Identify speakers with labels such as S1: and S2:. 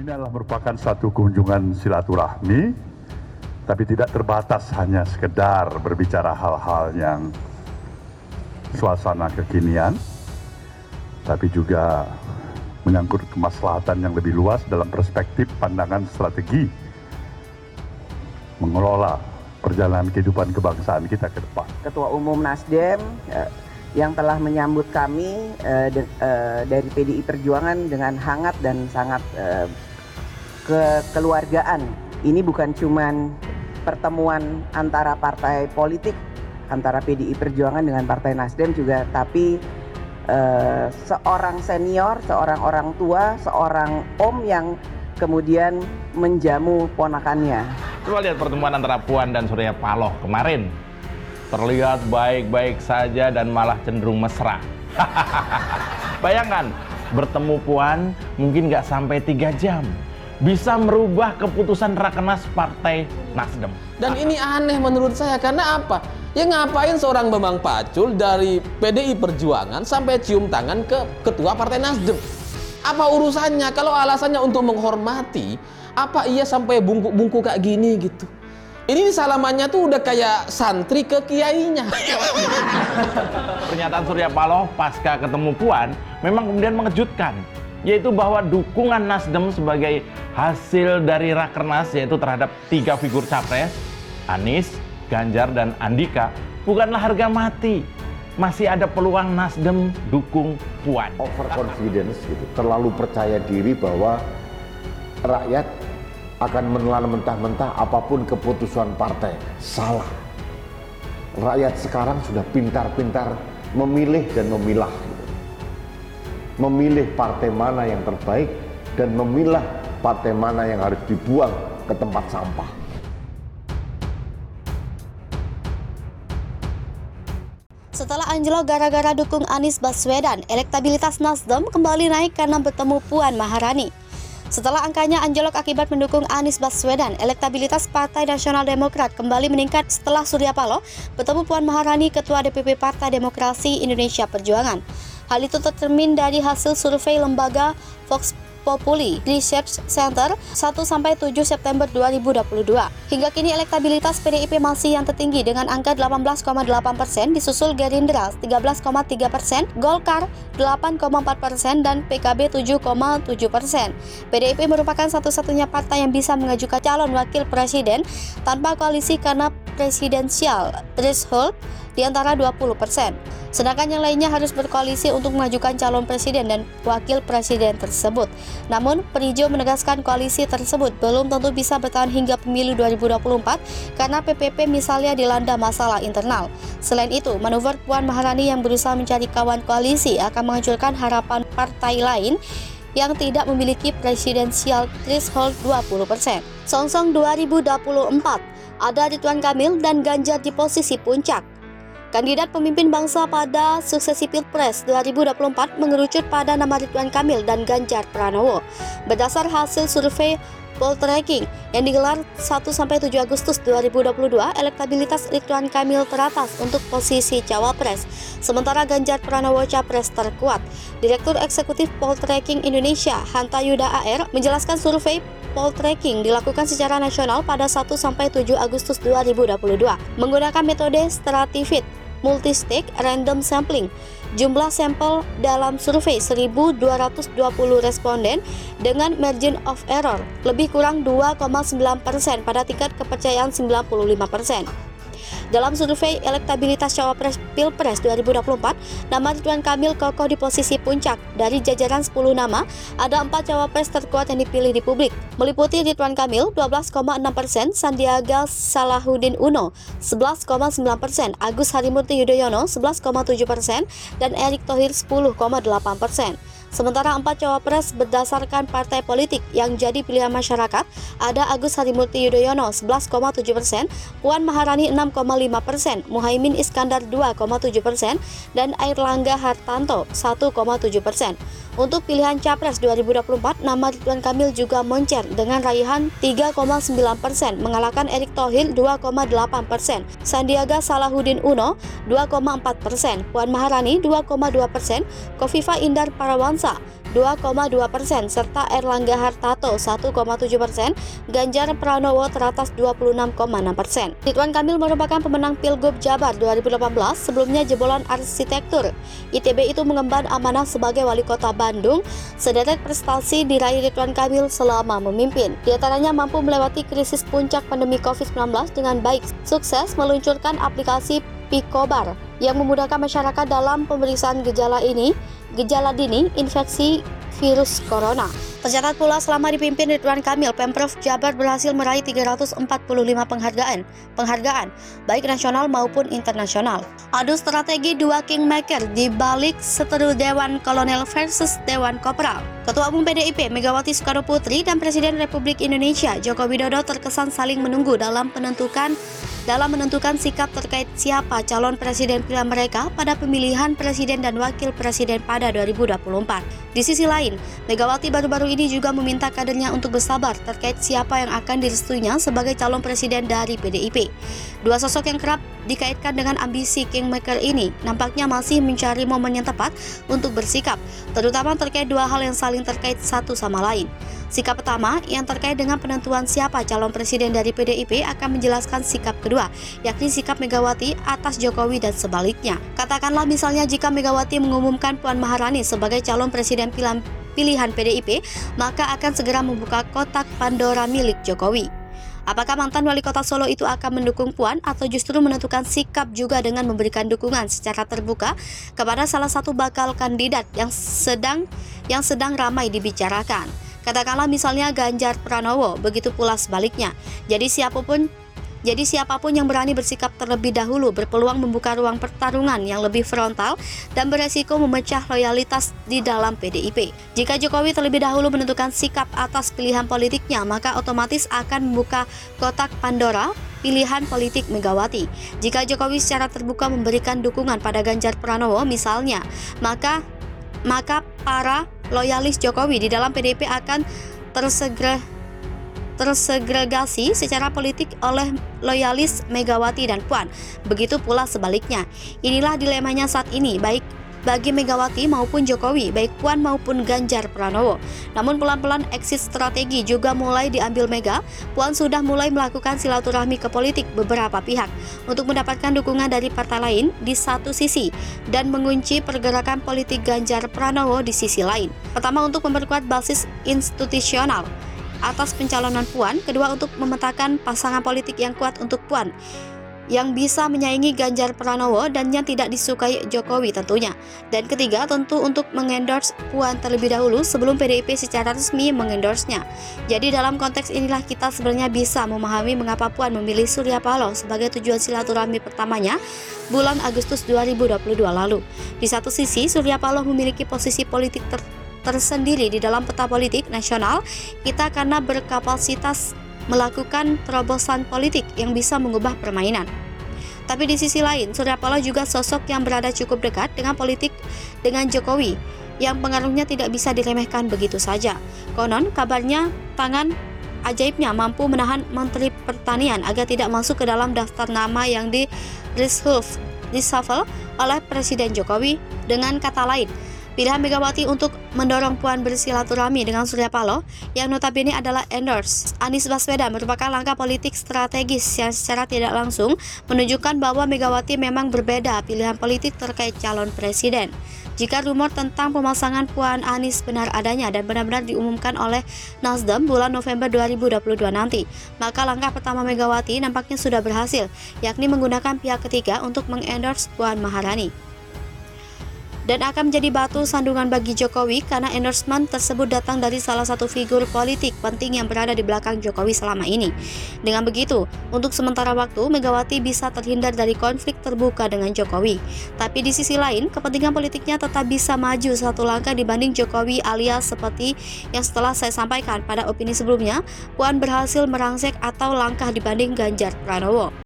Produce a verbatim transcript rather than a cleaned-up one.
S1: Ini adalah merupakan satu kunjungan silaturahmi, tapi tidak terbatas hanya sekedar berbicara hal-hal yang suasana kekinian, tapi juga menyangkut kemaslahatan yang lebih luas dalam perspektif pandangan strategi mengelola perjalanan kehidupan kebangsaan kita ke depan.
S2: Ketua Umum Nasdem eh, yang telah menyambut kami eh, de, eh, dari P D I Perjuangan dengan hangat dan sangat eh, kekeluargaan. Ini bukan cuman pertemuan antara partai politik, antara P D I Perjuangan dengan Partai Nasdem juga, tapi eh, seorang senior, seorang orang tua, seorang om yang kemudian menjamu ponakannya.
S3: Coba lihat pertemuan antara Puan dan Surya Paloh kemarin. Terlihat baik-baik saja dan malah cenderung mesra. Bayangkan, bertemu Puan mungkin nggak sampai tiga jam. Bisa merubah keputusan Rakernas Partai Nasdem.
S4: Dan ini aneh menurut saya, karena apa? Ya ngapain seorang Bambang Pacul dari P D I Perjuangan sampai cium tangan ke Ketua Partai Nasdem? Apa urusannya? Kalau alasannya untuk menghormati, apa iya sampai bungkuk-bungkuk kayak gini gitu? Ini salamannya tuh udah kayak santri ke kiainya.
S3: Pernyataan Surya Paloh pasca ketemu Puan memang kemudian mengejutkan, yaitu bahwa dukungan Nasdem sebagai hasil dari Rakernas, yaitu terhadap tiga figur capres, Anies, Ganjar, dan Andika, bukanlah harga mati. Masih ada peluang Nasdem dukung Puan.
S5: Overconfidence gitu, terlalu percaya diri bahwa rakyat akan menelan mentah-mentah apapun keputusan partai. Salah. Rakyat sekarang sudah pintar-pintar memilih dan memilah. Memilih partai mana yang terbaik dan memilah partai mana yang harus dibuang ke tempat sampah.
S6: Setelah anjlok gara-gara dukung Anies Baswedan, elektabilitas Nasdem kembali naik karena bertemu Puan Maharani. Setelah angkanya anjlok akibat mendukung Anies Baswedan, elektabilitas Partai Nasional Demokrat kembali meningkat setelah Surya Paloh bertemu Puan Maharani, Ketua D P P Partai Demokrasi Indonesia Perjuangan. Hal itu tercermin dari hasil survei lembaga Vox Populi Research Center satu sampai tujuh September dua ribu dua puluh dua. Hingga kini elektabilitas P D I P masih yang tertinggi dengan angka delapan belas koma delapan persen, disusul Gerindra tiga belas koma tiga persen, Golkar delapan koma empat persen, dan P K B tujuh koma tujuh persen. P D I P merupakan satu-satunya partai yang bisa mengajukan calon wakil presiden tanpa koalisi karena presidensial threshold di antara dua puluh persen. Sedangkan yang lainnya harus berkoalisi untuk mengajukan calon presiden dan wakil presiden tersebut. Namun, Perijo menegaskan koalisi tersebut belum tentu bisa bertahan hingga pemilu dua ribu dua puluh empat karena P P P misalnya dilanda masalah internal. Selain itu, manuver Puan Maharani yang berusaha mencari kawan koalisi akan menghancurkan harapan partai lain yang tidak memiliki presidensial threshold dua puluh persen. Songsong dua ribu dua puluh empat, ada Ridwan Kamil dan Ganjar di posisi puncak. Kandidat pemimpin bangsa pada suksesi Pilpres dua ribu dua puluh empat mengerucut pada nama Ridwan Kamil dan Ganjar Pranowo. Berdasar hasil survei Poltreking yang digelar satu sampai tujuh Agustus dua ribu dua puluh dua, elektabilitas Ridwan Kamil teratas untuk posisi cawapres, sementara Ganjar Pranowo capres terkuat. Direktur Eksekutif Poltreking Indonesia, Hanta Yuda A R, menjelaskan survei Poltreking dilakukan secara nasional pada satu sampai tujuh Agustus dua ribu dua puluh dua menggunakan metode Stratifit Multistage Random Sampling. Jumlah sampel dalam survei seribu dua ratus dua puluh responden dengan margin of error lebih kurang dua koma sembilan persen pada tingkat kepercayaan sembilan puluh lima persen. Dalam survei elektabilitas cawapres Pilpres dua ribu dua puluh empat, nama Ridwan Kamil kokoh di posisi puncak. Dari jajaran sepuluh nama, ada empat cawapres terkuat yang dipilih di publik, meliputi Ridwan Kamil dua belas koma enam persen, Sandiaga Salahuddin Uno sebelas koma sembilan persen, Agus Harimurti Yudhoyono sebelas koma tujuh persen, dan Erick Thohir sepuluh koma delapan persen. Sementara empat cawapres berdasarkan partai politik yang jadi pilihan masyarakat ada Agus Harimurti Yudhoyono sebelas koma tujuh persen, Puan Maharani enam koma lima persen, Muhaimin Iskandar dua koma tujuh persen, dan Airlangga Hartanto satu koma tujuh persen. Untuk pilihan Capres dua ribu dua puluh empat, nama Ridwan Kamil juga moncer dengan raihan tiga koma sembilan persen, mengalahkan Erick Thohir dua koma delapan persen, Sandiaga Salahuddin Uno dua koma empat persen, Puan Maharani dua koma dua persen, Khofifah Indar Parawansa Nurdiansa dua koma dua persen serta Erlangga Hartarto satu koma tujuh persen, Ganjar Pranowo teratas dua puluh enam koma enam persen. Ridwan Kamil merupakan pemenang Pilgub Jabar dua ribu delapan belas, sebelumnya jebolan arsitektur. I T B itu mengemban amanah sebagai wali kota Bandung. Sederet prestasi diraih Ridwan Kamil selama memimpin. Di antaranya mampu melewati krisis puncak pandemi covid sembilan belas dengan baik, sukses meluncurkan aplikasi Picobar yang memudahkan masyarakat dalam pemeriksaan gejala ini, gejala dini infeksi virus corona. Tercatat pula selama dipimpin Ridwan Kamil, Pemprov Jabar berhasil meraih tiga ratus empat puluh lima penghargaan, penghargaan baik nasional maupun internasional. Adu strategi dua kingmaker di balik seteru Dewan Kolonel versus Dewan Kopral. Ketua Umum P D I P Megawati Soekarno Putri dan Presiden Republik Indonesia Joko Widodo terkesan saling menunggu dalam menentukan dalam menentukan sikap terkait siapa calon presiden pilihan mereka pada pemilihan presiden dan wakil presiden pada dua ribu dua puluh empat. Di sisi lain, Megawati baru-baru ini juga meminta kadernya untuk bersabar terkait siapa yang akan direstuinya sebagai calon presiden dari P D I P. Dua sosok yang kerap dikaitkan dengan ambisi kingmaker ini nampaknya masih mencari momen yang tepat untuk bersikap, terutama terkait dua hal yang saling terkait satu sama lain. Sikap pertama yang terkait dengan penentuan siapa calon presiden dari P D I P akan menjelaskan sikap kedua, yakni sikap Megawati atas Jokowi dan sebaliknya. Katakanlah misalnya jika Megawati mengumumkan Puan Maharani sebagai calon presiden pilihan, pilihan P D I P, maka akan segera membuka kotak Pandora milik Jokowi. Apakah mantan wali kota Solo itu akan mendukung Puan atau justru menentukan sikap juga dengan memberikan dukungan secara terbuka kepada salah satu bakal kandidat yang sedang yang sedang ramai dibicarakan? Katakanlah misalnya Ganjar Pranowo, begitu pula sebaliknya. Jadi siapapun Jadi siapapun yang berani bersikap terlebih dahulu berpeluang membuka ruang pertarungan yang lebih frontal dan beresiko memecah loyalitas di dalam P D I P. Jika Jokowi terlebih dahulu menentukan sikap atas pilihan politiknya, maka otomatis akan membuka kotak Pandora pilihan politik Megawati. Jika Jokowi secara terbuka memberikan dukungan pada Ganjar Pranowo misalnya, maka maka para loyalis Jokowi di dalam P D I P akan tersegre tersegregasi secara politik oleh loyalis Megawati dan Puan. Begitu pula sebaliknya. Inilah dilemanya saat ini, baik bagi Megawati maupun Jokowi, baik Puan maupun Ganjar Pranowo. Namun pelan-pelan exit strategi juga mulai diambil Mega. Puan sudah mulai melakukan silaturahmi ke politik beberapa pihak untuk mendapatkan dukungan dari partai lain di satu sisi dan mengunci pergerakan politik Ganjar Pranowo di sisi lain. Pertama, untuk memperkuat basis institusional atas pencalonan Puan, kedua untuk memetakan pasangan politik yang kuat untuk Puan yang bisa menyaingi Ganjar Pranowo dan yang tidak disukai Jokowi tentunya. Dan ketiga, tentu untuk mengendorse Puan terlebih dahulu sebelum P D I P secara resmi mengendorse-nya. Jadi dalam konteks inilah kita sebenarnya bisa memahami mengapa Puan memilih Surya Paloh sebagai tujuan silaturahmi pertamanya bulan Agustus dua ribu dua puluh dua lalu. Di satu sisi, Surya Paloh memiliki posisi politik ter tersendiri di dalam peta politik nasional kita karena berkapasitas melakukan terobosan politik yang bisa mengubah permainan. Tapi di sisi lain, Surya Paloh juga sosok yang berada cukup dekat dengan politik dengan Jokowi yang pengaruhnya tidak bisa diremehkan begitu saja. Konon kabarnya tangan ajaibnya mampu menahan Menteri Pertanian agar tidak masuk ke dalam daftar nama yang di reshuffle oleh Presiden Jokowi. Dengan kata lain, pilihan Megawati untuk mendorong Puan bersilaturahmi dengan Surya Paloh yang notabene adalah endorse Anies Baswedan merupakan langkah politik strategis yang secara tidak langsung menunjukkan bahwa Megawati memang berbeda pilihan politik terkait calon presiden. Jika rumor tentang pemasangan Puan Anies benar adanya dan benar-benar diumumkan oleh Nasdem bulan November dua ribu dua puluh dua nanti, maka langkah pertama Megawati nampaknya sudah berhasil, yakni menggunakan pihak ketiga untuk mengendorse Puan Maharani. Dan akan menjadi batu sandungan bagi Jokowi karena endorsement tersebut datang dari salah satu figur politik penting yang berada di belakang Jokowi selama ini. Dengan begitu, untuk sementara waktu Megawati bisa terhindar dari konflik terbuka dengan Jokowi. Tapi di sisi lain, kepentingan politiknya tetap bisa maju satu langkah dibanding Jokowi, alias seperti yang setelah saya sampaikan pada opini sebelumnya, Puan berhasil merangsek atau langkah dibanding Ganjar Pranowo.